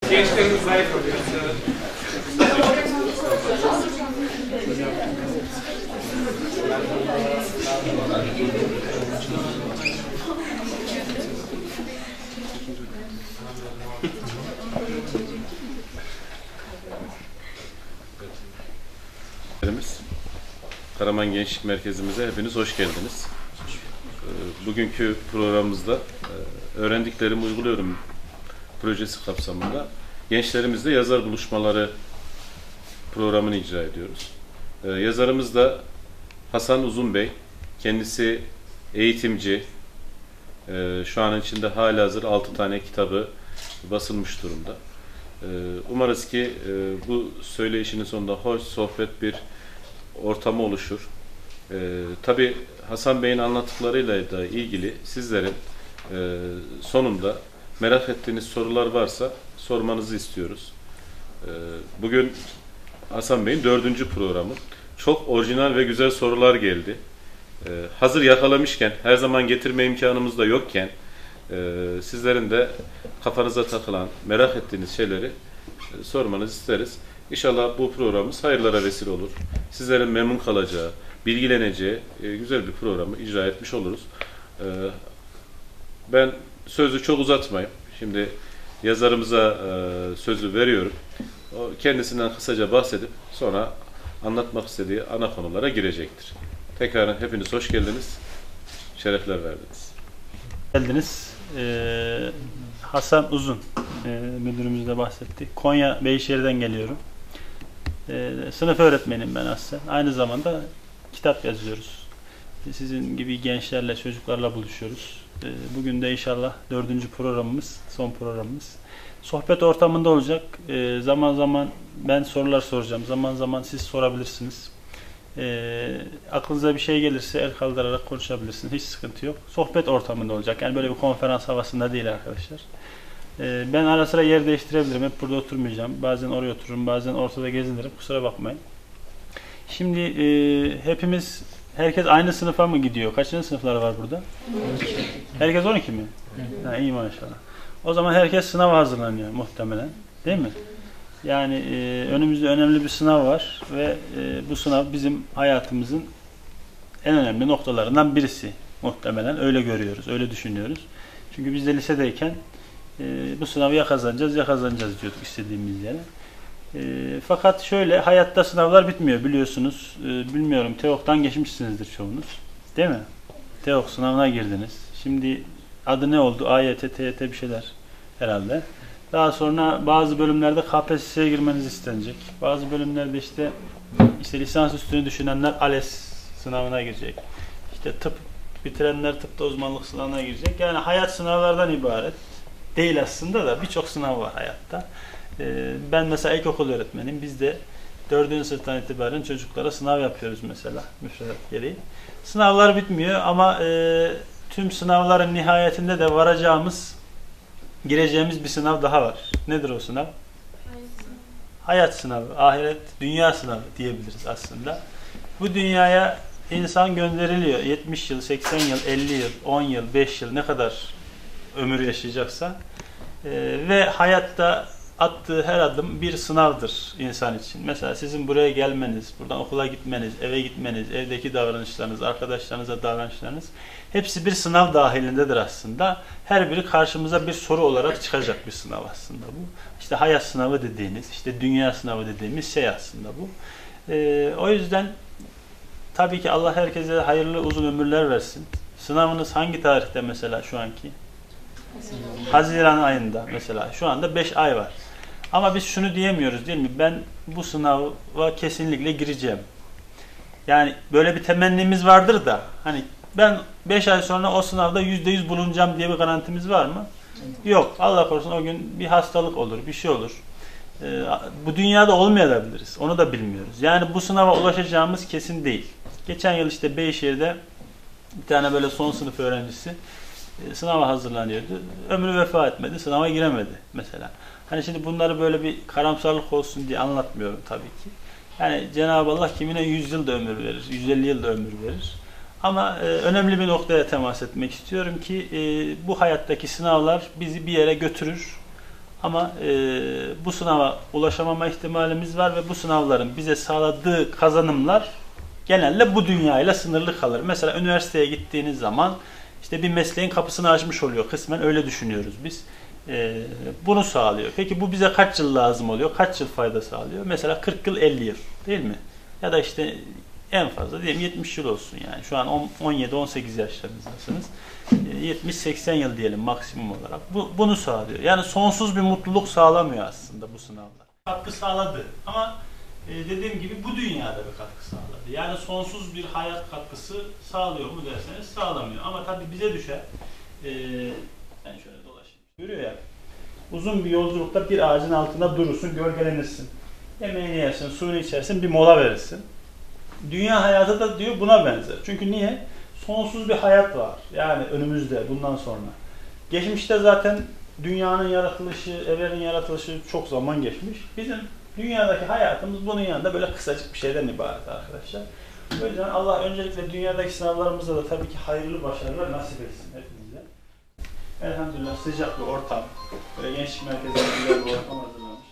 Gençlerimiz zayıf oluyor. Karaman Gençlik Merkezimize hepiniz hoş geldiniz. Bugünkü programımızda öğrendiklerimi uyguluyorum projesi kapsamında gençlerimizle yazar buluşmaları programını icra ediyoruz. Yazarımız da Hasan Uzun Bey. Kendisi eğitimci. Şu an içinde halihazır 6 tane kitabı basılmış durumda. Umarız ki bu söyleyişinin sonunda hoş, sohbet bir ortamı oluşur. Tabii Hasan Bey'in anlattıklarıyla da ilgili sizlerin sonunda merak ettiğiniz sorular varsa sormanızı istiyoruz. Bugün Hasan Bey'in 4. programı. Çok orijinal ve güzel sorular geldi. Hazır yakalamışken, her zaman getirme imkanımız da yokken sizlerin de kafanıza takılan, merak ettiğiniz şeyleri sormanızı isteriz. İnşallah bu programımız hayırlara vesile olur. Sizlerin memnun kalacağı, bilgileneceği güzel bir programı icra etmiş oluruz. Ben sözü çok uzatmayayım. Şimdi yazarımıza sözü veriyorum. O kendisinden kısaca bahsedip sonra anlatmak istediği ana konulara girecektir. Tekrar hepiniz hoş geldiniz. Şerefler verdiniz. Geldiniz. Hasan Uzun müdürümüz de bahsetti. Konya Beyşehir'den geliyorum. Sınıf öğretmenim ben aslında. Aynı zamanda kitap yazıyoruz. Sizin gibi gençlerle, çocuklarla buluşuyoruz. Bugün de inşallah 4. programımız, son programımız. Sohbet ortamında olacak. Zaman zaman ben sorular soracağım. Zaman zaman siz sorabilirsiniz. Aklınıza bir şey gelirse el kaldırarak konuşabilirsiniz. Hiç sıkıntı yok. Sohbet ortamında olacak. Yani böyle bir konferans havasında değil arkadaşlar. Ben ara sıra yer değiştirebilirim. Hep burada oturmayacağım. Bazen oraya otururum, bazen ortada gezinirim. Kusura bakmayın. Şimdi herkes aynı sınıfa mı gidiyor? Kaçıncı sınıflar var burada? Herkes 12 mi? Ha, iyi maşallah. O zaman herkes sınava hazırlanıyor muhtemelen. Değil mi? Yani önümüzde önemli bir sınav var ve bu sınav bizim hayatımızın en önemli noktalarından birisi. Muhtemelen öyle görüyoruz, öyle düşünüyoruz. Çünkü biz de lisedeyken bu sınavı ya kazanacağız ya kazanacağız diyorduk istediğimiz yere. Fakat şöyle, hayatta sınavlar bitmiyor biliyorsunuz. Bilmiyorum, TEOK'tan geçmişsinizdir çoğunuz. Değil mi? TEOK sınavına girdiniz. Şimdi adı ne oldu? AYT, TYT bir şeyler herhalde. Daha sonra bazı bölümlerde KPSS'ye girmeniz istenecek. Bazı bölümlerde işte lisans üstünü düşünenler ALES sınavına girecek. İşte tıp bitirenler tıpta uzmanlık sınavına girecek. Yani hayat sınavlardan ibaret. Değil aslında da birçok sınav var hayatta. Ben mesela ilkokul öğretmeniyim. Biz de 4. sınıftan itibaren çocuklara sınav yapıyoruz mesela müfredat gereği. Sınavlar bitmiyor ama tüm sınavların nihayetinde de gireceğimiz bir sınav daha var. Nedir o sınav? Hayat sınavı, ahiret, dünya sınavı diyebiliriz aslında. Bu dünyaya insan gönderiliyor. 70 yıl, 80 yıl, 50 yıl, 10 yıl, 5 yıl ne kadar ömür yaşayacaksa ve hayatta attığı her adım bir sınavdır insan için. Mesela sizin buraya gelmeniz, buradan okula gitmeniz, eve gitmeniz, evdeki davranışlarınız, arkadaşlarınızla davranışlarınız hepsi bir sınav dahilindedir aslında. Her biri karşımıza bir soru olarak çıkacak bir sınav aslında bu. İşte hayat sınavı dediğiniz, işte dünya sınavı dediğimiz şey aslında bu. O yüzden tabii ki Allah herkese hayırlı uzun ömürler versin. Sınavınız hangi tarihte mesela şu anki? Haziran ayında mesela. Şu anda 5 ay var. Ama biz şunu diyemiyoruz değil mi? Ben bu sınava kesinlikle gireceğim. Yani böyle bir temennimiz vardır da hani ben 5 ay sonra o sınavda %100 bulunacağım diye bir garantimiz var mı? Yok. Allah korusun o gün bir hastalık olur, bir şey olur. Bu dünyada olmayabiliriz. Onu da bilmiyoruz. Yani bu sınava ulaşacağımız kesin değil. Geçen yıl işte Beyşehir'de bir tane böyle son sınıf öğrencisi sınava hazırlanıyordu. Ömrü vefa etmedi, sınava giremedi mesela. Hani şimdi bunları böyle bir karamsarlık olsun diye anlatmıyorum tabii ki. Yani Cenab-ı Allah kimine 100 yıl da ömür verir, 150 yıl da ömür verir. Ama önemli bir noktaya temas etmek istiyorum ki bu hayattaki sınavlar bizi bir yere götürür. Ama bu sınava ulaşamama ihtimalimiz var ve bu sınavların bize sağladığı kazanımlar genelde bu dünyayla sınırlı kalır. Mesela üniversiteye gittiğiniz zaman işte bir mesleğin kapısını açmış oluyor. Kısmen öyle düşünüyoruz biz. Bunu sağlıyor. Peki bu bize kaç yıl lazım oluyor? Kaç yıl fayda sağlıyor? Mesela 40 yıl, 50 yıl değil mi? Ya da işte en fazla diyelim 70 yıl olsun yani. Şu an 17-18 yaşlarınızdasınız. 70-80 yıl diyelim maksimum olarak. Bunu sağlıyor. Yani sonsuz bir mutluluk sağlamıyor aslında bu sınavlar. Katkı sağladı ama dediğim gibi bu dünyada bir katkı sağladı. Yani sonsuz bir hayat katkısı sağlıyor mu derseniz sağlamıyor. Ama tabii bize düşer. Ben şöyle dolaşayım. Görüyor ya. Uzun bir yolculukta bir ağacın altında durursun, gölgelenirsin. Yemeğini yersin, suyunu içersin, bir mola verirsin. Dünya hayatı da diyor buna benzer. Çünkü niye? Sonsuz bir hayat var. Yani önümüzde, bundan sonra. Geçmişte zaten dünyanın yaratılışı, evrenin yaratılışı çok zaman geçmiş. Bizim dünyadaki hayatımız bunun yanında böyle kısacık bir şeyden ibaret arkadaşlar. O yüzden Allah öncelikle dünyadaki sınavlarımızda da tabii ki hayırlı başarılar nasip etsin hepimize. Elhamdülillah sıcak bir ortam. Böyle gençlik merkezinde güzel bir ortam hazırlamış.